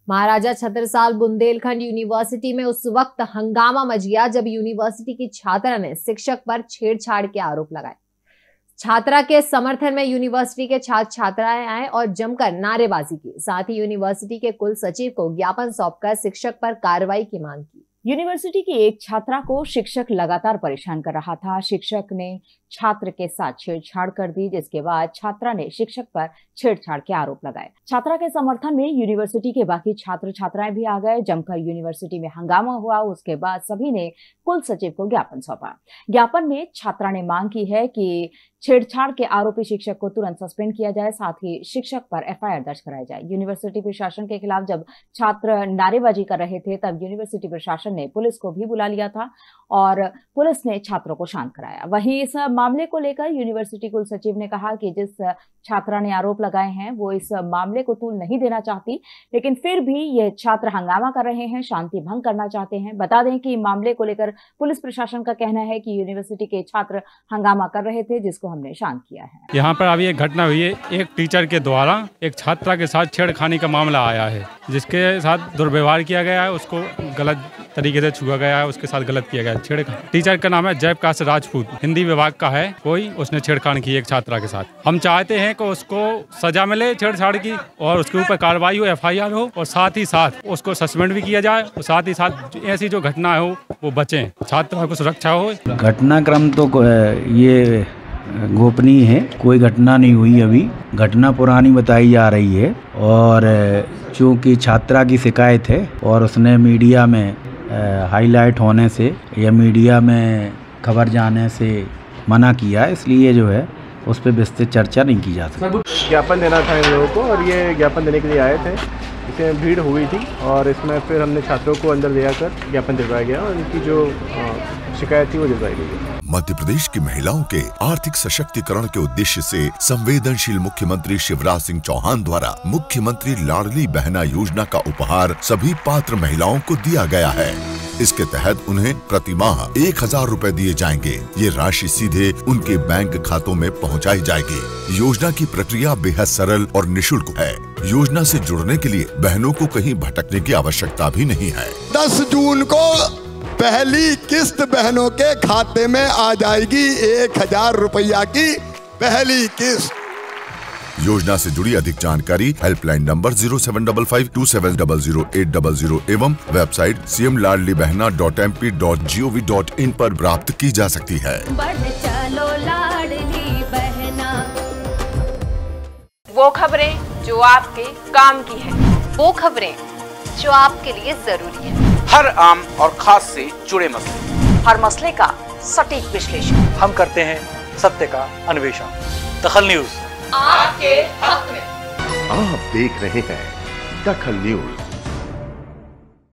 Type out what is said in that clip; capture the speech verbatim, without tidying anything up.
महाराजा Chhatrasal Bundelkhand university में उस वक्त हंगामा मच गया जब यूनिवर्सिटी की छात्रा ने शिक्षक पर छेड़छाड़ के आरोप लगाए। छात्रा के समर्थन में यूनिवर्सिटी के छात्र छात्राएं आए और जमकर नारेबाजी की। साथ ही यूनिवर्सिटी के कुल सचिव को ज्ञापन सौंपकर शिक्षक पर कार्रवाई की मांग की। यूनिवर्सिटी की एक छात्रा को शिक्षक लगातार परेशान कर रहा था। शिक्षक ने छात्र के साथ छेड़छाड़ कर दी, जिसके बाद छात्रा ने शिक्षक पर छेड़छाड़ के आरोप लगाए। छात्रा के समर्थन में यूनिवर्सिटी के बाकी छात्र छात्राएं भी आ गए। जमकर यूनिवर्सिटी में हंगामा हुआ। उसके बाद सभी ने कुल सचिव को ज्ञापन सौंपा। ज्ञापन में छात्रा ने मांग की है कि छेड़छाड़ के आरोपी शिक्षक को तुरंत सस्पेंड किया जाए, साथ ही शिक्षक पर एफ आई आर दर्ज कराया जाए। यूनिवर्सिटी प्रशासन के खिलाफ जब छात्र नारेबाजी कर रहे थे तब यूनिवर्सिटी प्रशासन ने पुलिस को भी बुला लिया था और पुलिस ने छात्रों को शांत कराया। वहीं इस मामले को लेकर यूनिवर्सिटी कुल सचिव ने कहा कि जिस छात्रा ने आरोप लगाए हैं वो इस मामले को तूल नहीं देना चाहती, लेकिन फिर भी ये छात्र हंगामा कर रहे हैं, शांति भंग करना चाहते हैं। बता दें कि मामले को लेकर पुलिस प्रशासन का कहना है कि यूनिवर्सिटी के छात्र हंगामा कर रहे थे, जिसको हमने शांत किया है। यहाँ पर अभी एक घटना हुई है। एक टीचर के द्वारा एक छात्रा के साथ छेड़खानी का मामला आया है, जिसके साथ दुर्व्यवहार किया गया है, उसको गलत तरीके से छुआ गया है, उसके साथ गलत किया गया है। छेड़खानी टीचर का नाम है जयप्रकाश राजपूत, हिंदी विभाग का है। कोई उसने छेड़खानी की एक छात्रा के साथ। हम चाहते हैं कि उसको सजा मिले छेड़छाड़ की और उसके ऊपर कार्रवाई हो, एफ आई आर हो और साथ ही साथ उसको सस्पेंड भी किया जाए और साथ ही साथ ऐसी जो घटना हो वो बचें, छात्रा को सुरक्षा हो। घटनाक्रम तो ये गोपनीय है, कोई घटना नहीं हुई। अभी घटना पुरानी बताई जा रही है और चूँकि छात्रा की शिकायत है और उसने मीडिया में हाईलाइट होने से या मीडिया में खबर जाने से मना किया, इसलिए जो है उस पर विस्तृत चर्चा नहीं की जा सकती। ज्ञापन देना था इन लोगों को और ये ज्ञापन देने के लिए आए थे। इसमें भीड़ हुई थी और इसमें फिर हमने छात्रों को अंदर ले जाकर ज्ञापन दिलवाया गया और इनकी जो शिकायत थी वो दिलवाई गई। मध्य प्रदेश की महिलाओं के आर्थिक सशक्तिकरण के उद्देश्य से संवेदनशील मुख्यमंत्री शिवराज सिंह चौहान द्वारा मुख्यमंत्री लाडली बहना योजना का उपहार सभी पात्र महिलाओं को दिया गया है। इसके तहत उन्हें प्रति माह एक हजार रूपए दिए जाएंगे। ये राशि सीधे उनके बैंक खातों में पहुंचाई जाएगी। योजना की प्रक्रिया बेहद सरल और निशुल्क है। योजना से जुड़ने के लिए बहनों को कहीं भटकने की आवश्यकता भी नहीं है। दस जून को पहली किस्त बहनों के खाते में आ जाएगी। एक हजार रुपया की पहली किस्त। योजना से जुड़ी अधिक जानकारी helpline number zero seven double five two seven double zero eight double zero एवं website C M Ladli Behna dot M P dot G O V dot in पर प्राप्त की जा सकती है। बढ़ चलो लाडली बहना। वो खबरें जो आपके काम की है, वो खबरें जो आपके लिए जरूरी है। हर आम और खास से जुड़े मसले, हर मसले का सटीक विश्लेषण हम करते हैं। सत्य का अन्वेषण। दखल न्यूज आपके हक में। आप देख रहे हैं दखल न्यूज।